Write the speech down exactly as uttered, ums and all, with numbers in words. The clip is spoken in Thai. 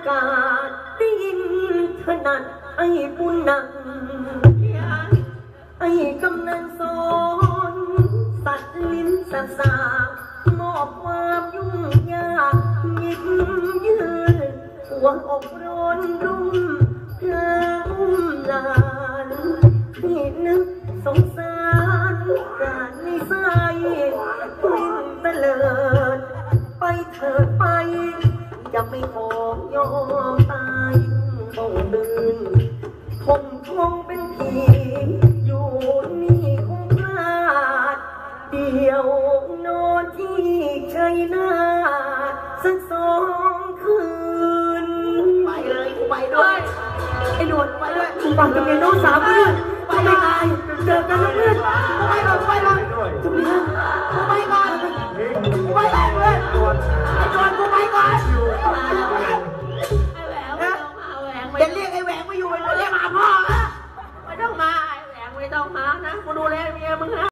ากาศได้ยินถนัดไอ้บุญนักไอ้กำนันสอนสัตว์ลิ้นสัตว์สามอบความยุ่งยากยิบยืนหัวอกร้อนรุ่มพระอุ้มหลานที่นึกสงสารการนิสัยวิ่งเตลิดไปเถิดไปจะไม่ขอยอมตายคงตื่นคงคงเป็นผีอยู่นี่คงพลาดเดียวนอนที่ชัยนาทสักสองคืนไปเลยไปด้วยไอ้หนวดไปด้วยกูบังกับเมียน้องสาวเพื่อนไปไม่ตายเจอกันนะเพื่อนไปก่อนไปก่อนจุ๊บเมียไปก่อนไปก่อนเลยไอ้หนวดกูไปก่อนจะเรียกไอ้แหวงมาอยู่ไปเรียกมาพ่อไม่ต้องมาไอ้แหวงไม่ต้องมานะกูดูแลเมียมึงนะ